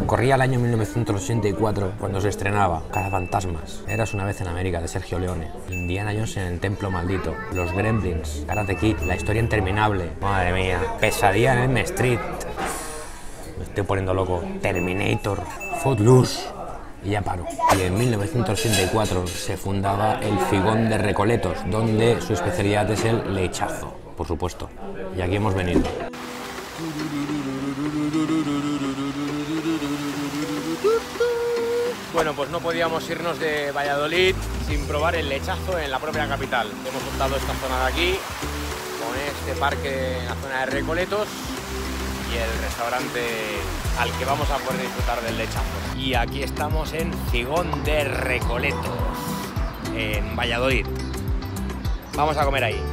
Corría el año 1984 cuando se estrenaba Cazafantasmas, Eras una vez en América, de Sergio Leone, Indiana Jones en el Templo Maldito, Los Gremlins, Karate Kid, La historia interminable, madre mía, Pesadilla en Elm Street, me estoy poniendo loco, Terminator, Footloose, y ya paro. Y en 1984 se fundaba el Figón de Recoletos, donde su especialidad es el lechazo, por supuesto. Y aquí hemos venido. Bueno, pues no podíamos irnos de Valladolid sin probar el lechazo en la propia capital. Hemos optado esta zona de aquí, con este parque en la zona de Recoletos y el restaurante al que vamos a poder disfrutar del lechazo. Y aquí estamos en Figón de Recoletos, en Valladolid. Vamos a comer ahí.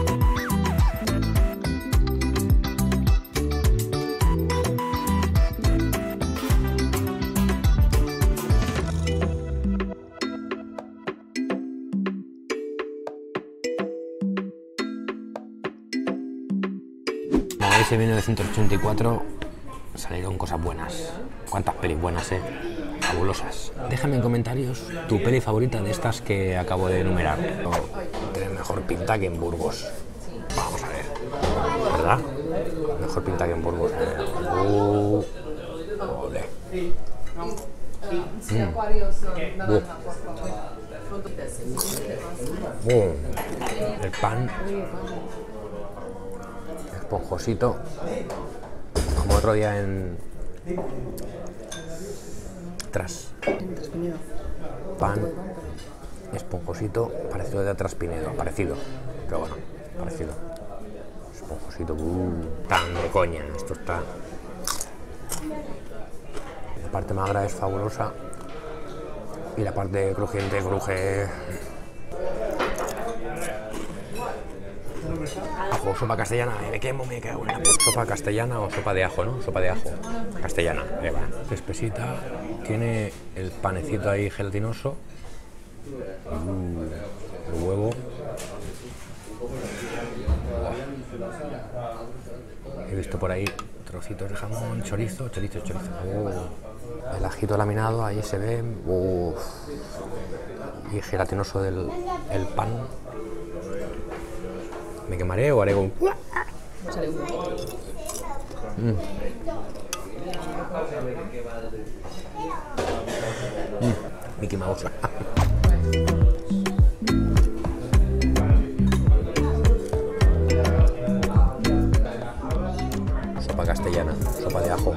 Como veis, en 1984 salieron cosas buenas. ¿Cuántas pelis buenas, fabulosas? Déjame en comentarios tu peli favorita de estas que acabo de enumerar. Tiene mejor pinta que en Burgos. Vamos a ver, ¿verdad? Mejor pinta que en Burgos. Ole. El pan esponjosito, como otro día en pan esponjosito, parecido de Traspinedo, parecido, pero bueno, parecido, esponjosito, tan de coña, esto está. La parte magra es fabulosa y la parte crujiente cruje. Ajo, sopa castellana, me quemo, me cago en la puta. Sopa castellana o sopa de ajo, ¿no? Sopa de ajo castellana, va. Espesita, tiene el panecito ahí gelatinoso, el huevo. He visto por ahí trocitos de jamón, chorizo. El ajito laminado, ahí se ve. Y gelatinoso el pan. ¿Me quemaré o haré un...? Mickey Mouse. Sopa castellana, sopa de ajo.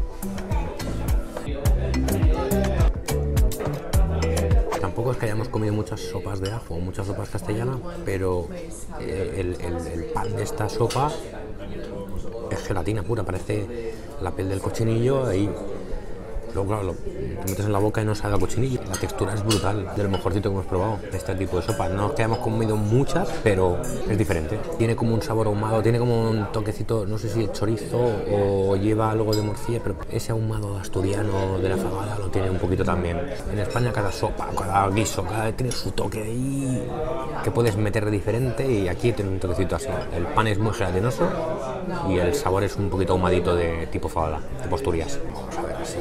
Tampoco es que hayamos comido muchas sopas de ajo, muchas sopas castellanas, pero el pan de esta sopa es gelatina pura, parece la piel del cochinillo ahí. Luego, claro, te metes en la boca y no sabe a cochinillo. La textura es brutal, de lo mejorcito que hemos probado de este tipo de sopa. No es que hayamos comido muchas, pero es diferente. Tiene como un sabor ahumado, tiene como un toquecito, no sé si el chorizo o lleva algo de morcilla, pero ese ahumado asturiano de la fabada lo tiene un poquito también. En España cada sopa, cada guiso, cada vez tiene su toque ahí que puedes meter diferente, y aquí tiene un toquecito así. El pan es muy gelatinoso y el sabor es un poquito ahumadito de tipo fabada, tipo Asturias. Vamos a ver así.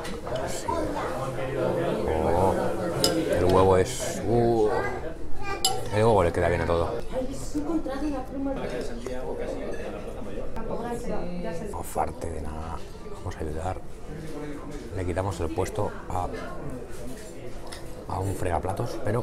Oh, el huevo es... el huevo le queda bien a todo. No farte de nada. Vamos a ayudar. Le quitamos el puesto a un fregaplatos, pero...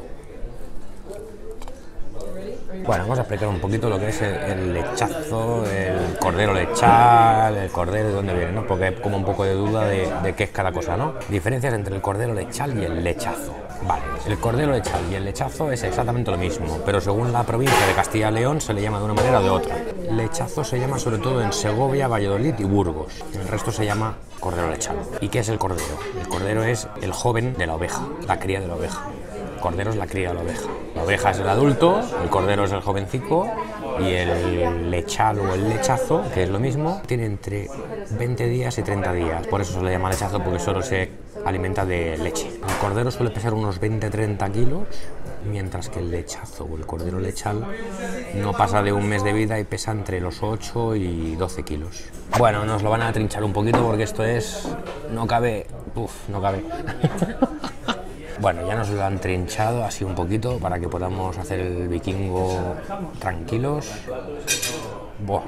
Bueno, vamos a explicar un poquito lo que es el lechazo, el cordero lechal, el cordero de dónde viene, ¿no? Porque hay como un poco de duda de qué es cada cosa, ¿no? Diferencias entre el cordero lechal y el lechazo. Vale, el cordero lechal y el lechazo es exactamente lo mismo, pero según la provincia de Castilla y León se le llama de una manera o de otra. Lechazo se llama sobre todo en Segovia, Valladolid y Burgos. El resto se llama cordero lechal. ¿Y qué es el cordero? El cordero es el joven de la oveja, la cría de la oveja. El cordero es la cría de la oveja. La oveja es el adulto, el cordero es el jovencico Y el lechal o el lechazo, que es lo mismo, tiene entre 20 días y 30 días. Por eso se le llama lechazo, porque solo se alimenta de leche. El cordero suele pesar unos 20-30 kilos, mientras que el lechazo o el cordero lechal no pasa de un mes de vida y pesa entre los 8 y 12 kilos. Bueno, nos lo van a trinchar un poquito porque esto es... no cabe... no cabe. Bueno, ya nos lo han trinchado así un poquito para que podamos hacer el vikingo tranquilos. Buah.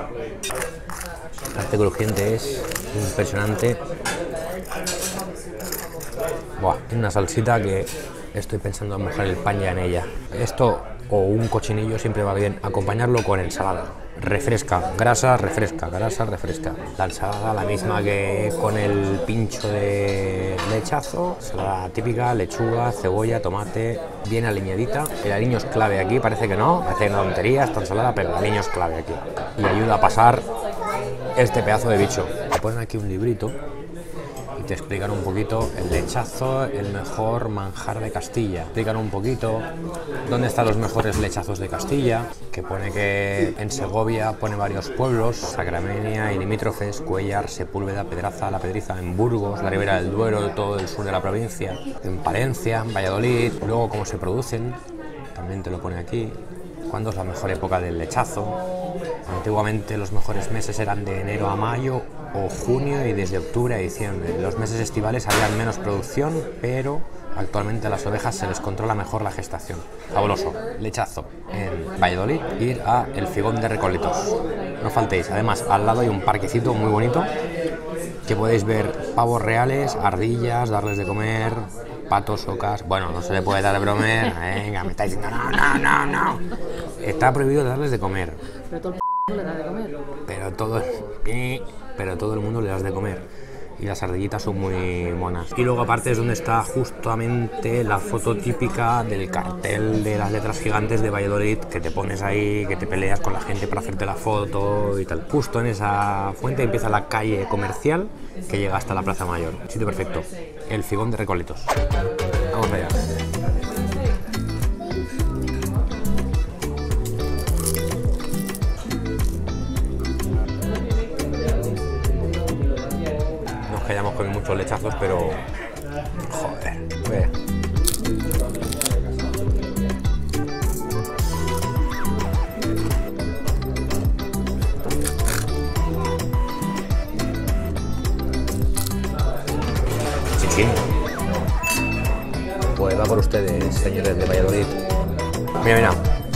La parte crujiente es impresionante. Buah, tiene una salsita que estoy pensando en mojar el pan ya en ella. Esto o un cochinillo siempre va bien acompañarlo con ensalada. Refresca, grasa, refresca, grasa, refresca. La ensalada la misma que con el pincho de lechazo, ensalada típica, lechuga, cebolla, tomate, bien aliñadita. El aliño es clave aquí, parece que no, parece una tontería esta ensalada, pero el aliño es clave aquí. Y ayuda a pasar este pedazo de bicho. Te ponen aquí un librito y te explican un poquito el lechazo, el mejor manjar de Castilla. Explican un poquito dónde están los mejores lechazos de Castilla, que pone que en Segovia pone varios pueblos, Sacramenia y limítrofes, Cuéllar, Sepúlveda, Pedraza, La Pedriza, en Burgos, la Ribera del Duero, todo el sur de la provincia, en Palencia, en Valladolid, luego cómo se producen, también te lo pone aquí. ¿Cuándo es la mejor época del lechazo? Antiguamente los mejores meses eran de enero a mayo o junio y desde octubre a diciembre. Los meses estivales había menos producción, pero actualmente a las ovejas se les controla mejor la gestación. Fabuloso. Lechazo. En Valladolid, ir a El Figón de Recolitos. No faltéis. Además, al lado hay un parquecito muy bonito que podéis ver pavos reales, ardillas, darles de comer... patos, ocas, bueno, no se le puede dar de comer, venga, me está diciendo no. Está prohibido darles de comer. Pero todo el le da de comer. Pero todo el mundo le das de comer. Y las ardillitas son muy monas. Y luego aparte es donde está justamente la foto típica del cartel de las letras gigantes de Valladolid, que te pones ahí, que te peleas con la gente para hacerte la foto y tal. Justo en esa fuente empieza la calle comercial que llega hasta la Plaza Mayor. Sitio perfecto. El Figón de Recolitos. Vamos allá. Que hayamos comido muchos lechazos, pero joder, vea. Chichín. Pues va por ustedes, señores de Valladolid. Mira.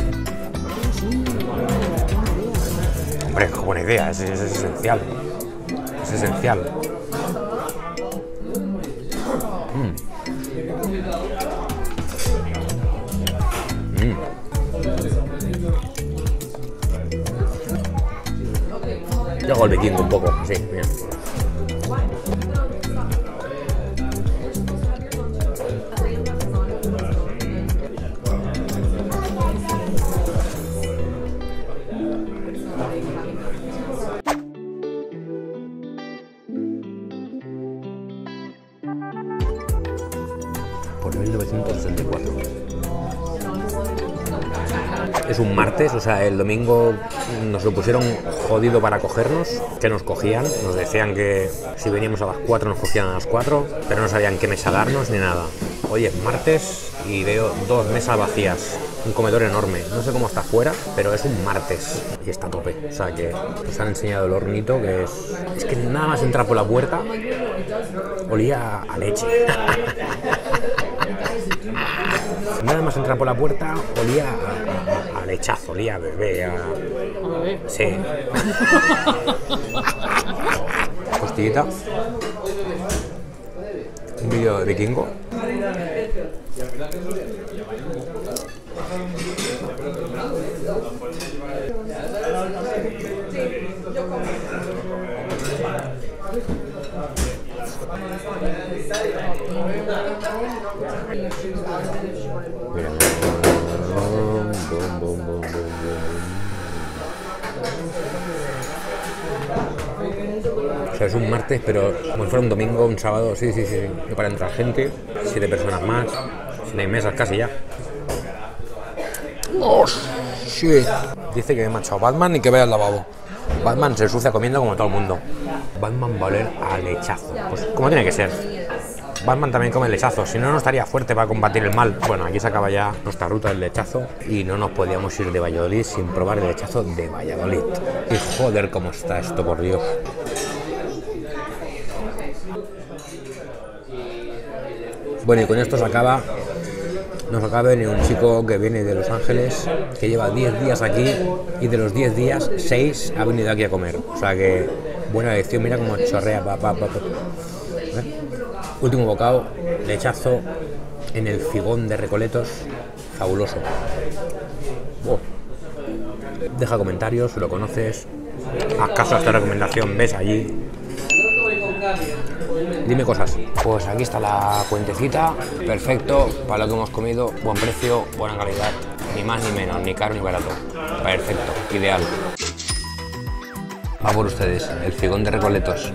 Hombre, qué buena idea, es esencial. Es esencial. Yo hago el vikingo un poco, así, mira. Por 1964. Es un martes, o sea, el domingo nos lo pusieron jodido para cogernos, que nos cogían, nos decían que si veníamos a las 4 nos cogían a las 4, pero no sabían qué mesa darnos ni nada. Hoy es martes y veo 2 mesas vacías, un comedor enorme, no sé cómo está afuera, pero es un martes y está a tope. O sea que nos han enseñado el hornito, que es que nada más entrar por la puerta olía a leche. Nada más entrar por la puerta olía a lechazo, olía a bebé, a... Sí. Costillita. Un vídeo de vikingo. Mira. O sea, es un martes, pero como si fuera un domingo, un sábado, sí. No para entrar gente, 7 personas más, si no hay mesas casi ya. shit. Dice que me he manchado Batman y que vaya al lavabo. Batman se sucia comiendo como todo el mundo. Batman va a oler a lechazo. Pues como tiene que ser. Batman también come lechazo, si no, no estaría fuerte para combatir el mal. Bueno, aquí se acaba ya nuestra ruta del lechazo y no nos podíamos ir de Valladolid sin probar el lechazo de Valladolid. Y joder, cómo está esto, por Dios. Bueno, y con esto nos acaba de venir un chico que viene de Los Ángeles, que lleva 10 días aquí y de los 10 días, 6 ha venido aquí a comer. O sea que, buena elección, mira cómo chorrea, Último bocado, lechazo en el Figón de Recoletos, fabuloso. Wow. Deja comentarios si lo conoces, haz caso a esta recomendación, ves allí. Dime cosas. Pues aquí está la cuentecita, perfecto, para lo que hemos comido, buen precio, buena calidad, ni más ni menos, ni caro ni barato. Perfecto, ideal. Va por ustedes, el Figón de Recoletos.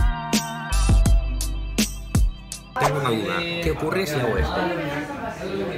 Tengo una duda, ¿qué ocurre si hago esto?